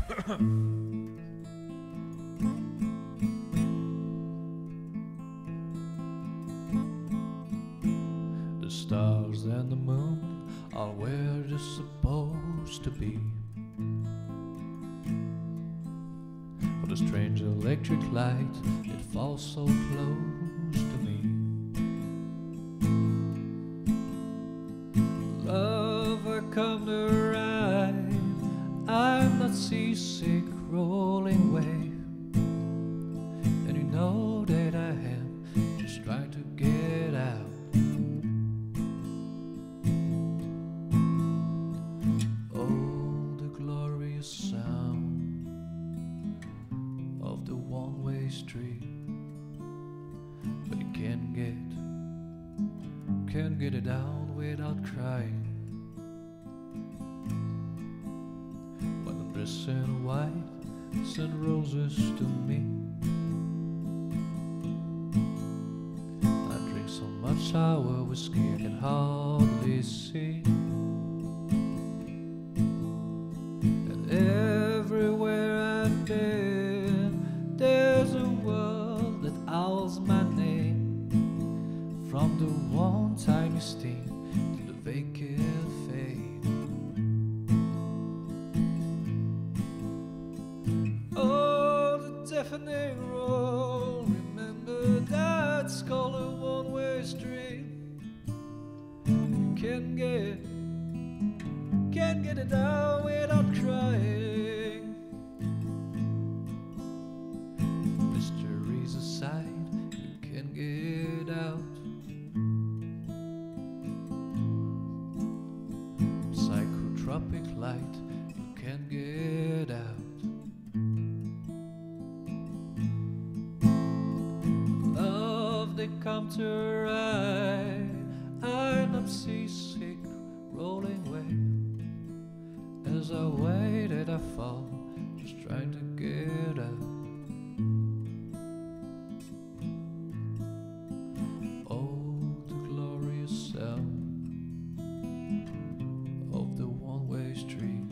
The stars and the moon are where they're supposed to be. But a strange electric light, it falls so close to me. Love, I come to ride, I'm not seasick, rolling wave. And you know that I am just trying to get out. Oh, the glorious sound of the one-way street. But you can't get it out without crying. When I'm dressed in white, send roses to me. I drink so much sour whiskey I can hardly see. And everywhere I've been, there's a world that owls my name. From the one tiny steam to the vacant fade. Oh, the deafening roar, remember that's called a one-way street. You can't get it out without crying. Mysteries aside, you can't get out. Psychotropic light, you can't get out. Love, they come to ride, I'm not seasick, rolling away. As I waited, I fall, just trying to get out. Oh, the glorious sound of the one-way street.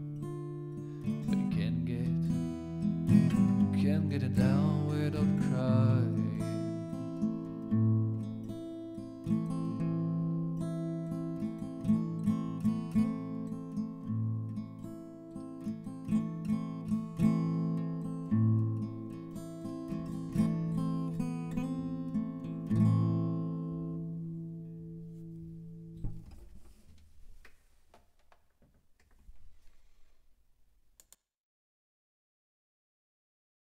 But you can't get it down without crying.